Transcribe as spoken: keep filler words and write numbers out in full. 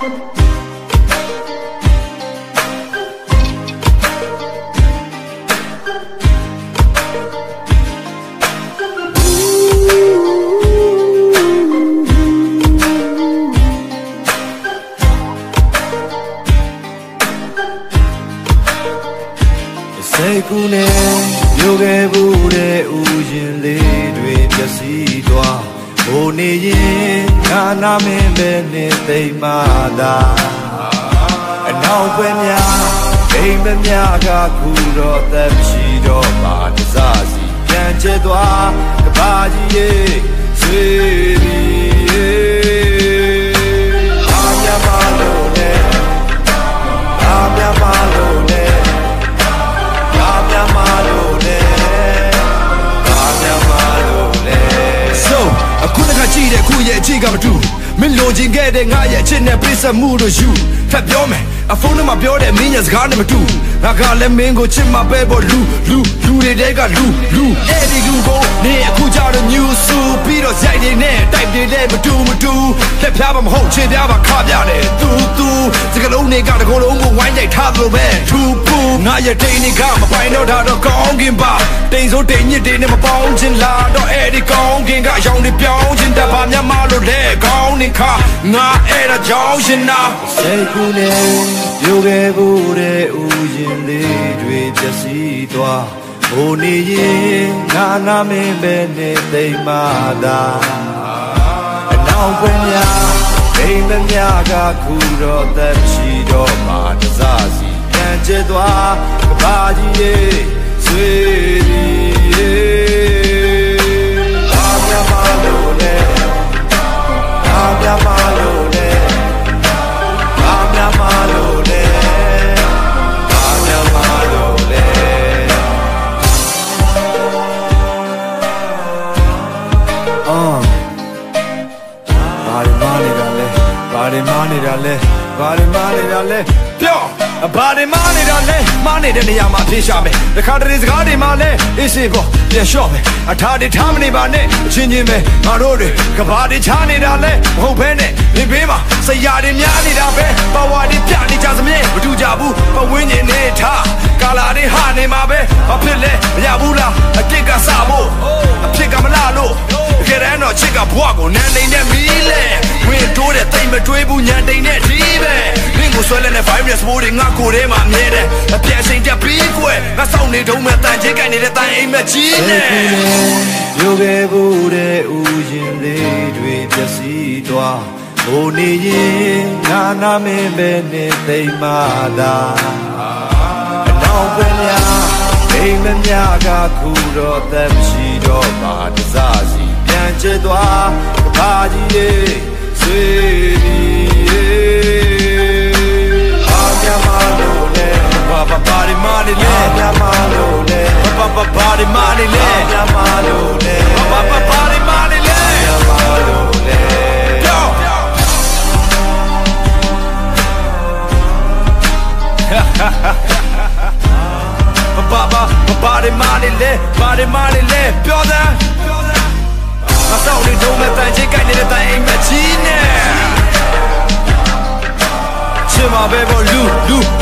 Sekune yoge bude ujinle dwe pyasidwa Oniyin kana min be ne theimada Anaw pwe mya aim be mya ka khu do thatမရှိတော့ပါတစားစီပြန်ကျဲသွားကဘာကြီးရေဆွေရီအာမြမလို့နဲ့အာမြမလို့နဲ့အခုတခါကြည့်တဲ့ခုရဲ့အကြည့်ကမတူမင်းလိုချင်ခဲ့တဲ့ငါရဲ့အချစ်နဲ့ပြစ်ဆက်မှုတို့ယူထပ်ပြောမယ်အဖုန်းထဲမှာပြောတဲ့မင်းရဲ့စကားနဲ့မတူငါကလည်းမင်းကိုချစ်မှာပဲပေါ့လူလူလူတွေတဲကလူလူအဲ့ဒီလူကိုနေအခုကြတော့ new ဆူပြီးတော့ရိုက်နေနဲ့တိုက်တွေလည်းမတူမတူလက်ဖြားမမဟုတ်ချစ်ပြားပါခါပြတယ်တူတူစကလုံးတွေကတကောလုံးကိုဝိုင်းတိုက်ထားသလိုပဲထူပူငါရဲ့တိန်တွေကမပိုင်တော့တာတော့ကောင်းကင်ပါတိန်စိုးတိန်ညစ်တွေနဲ့မပေါင်းချင်လာတော့အဲ့ဒီကောင်းကင်ကရောင်တွေပြောင်းချင်တတ်ပါမြတ်မလို့လဲကောင်းနေခါငါအဲ့ဒါကြောင့်ရှင်နာစိတ်ကူးနေပြုတ်ခဲ့ဖို့တဲ့ဥယျာဉ်လေးတွေပျက်စီးသွားဟိုနေရင်ငါနာမင်းပဲနေသိမ်းမာတာအနောက်ပွင့်များအိမ်မများကခုတော့သက်ရှိတော့မှတစားစီပြန်ကျဲသွားကဘာကြီးရေဆွေရီအာမြမလို့နဲ့အာမြမလို့နဲ့အာမြမလို့နဲ့အာမြမလို့နဲ့အော်ဘာတွေမနေတာလဲဘာတွေမနေတာလဲဘာတွေမနေတာလဲပြောဘာတွေမနေတာလဲမနေတဲ့နေရာမှာဖြေရှာမယ်တခါတလေစကားတွေမှာလဲအေးစေပေါ့ပြန်လျှော့မယ်အထာတွေထားမနေပါနဲ့အချင်းချင်းပဲငါတို့တွေကဘာတွေချနေတာလဲမဟုတ်ဘဲနဲ့နေပေးမှာစရာတွေများနေတာပဲပါဝါတွေပြနေကြစမြဲမတူကြဘူးပဝင်းကျင်နေထားကာလာတွေဟာနေမှာပဲဘာဖြစ်လဲမရဘူးလားအတိတ်ကစဖို့အဖြစ်ကမလာလို့တကယ်တမ်းတော့ချစ်ကဘွားကိုနန်းနေနဲ့မီးလဲဝင်တိုးတဲ့တိတ်မတွေးဘူးညံတိန်နဲ့ဒီပဲမင်းကိုဆွဲလဲနဲ့ virus မိုးတွေငါကိုယ်ထဲမှာမြဲတယ်အပြည့်စိန်တက်ပြီးကွယ်ငါစောင့်နေတုံးမဲ့တန်ချင်းကိုင်နေတဲ့တန်အိမ်မက်ကြီးနဲ့ပြုတ်ခဲ့ဖို့တဲ့ဥယျာဉ်လေးတွေပျက်စီးသွားဟိုနေရင်ငါနာမင်းပဲနေသိမ်းမာတာအနောက်ပဲများအိမ်မများကခုတော့သက်မရှိတော့မှတစားစီပြန်ကျဲသွားကဘာကြီးရေဆွေရီအာမြမလို့နဲ့ဘာဘာဘာဒီမာနေလဲအာမြမလို့နဲ့ဘာဘာဘာဒီမာနေလဲအာမြမလို့နဲ့ဘာဘာဘာဒီမာနေလဲအာမြမလို့နဲ့ပြောဘာဘာဘာဒီမာနေလဲဘာဒီမာနေလဲပြောတယ်ငါစောင့်နေတုံးမဲ့တန်ချင်းကိုက်နေတဲ့တန်အိမ်မက်ကြီးနဲ့ချင်မှာပဲပေါ့လူလူ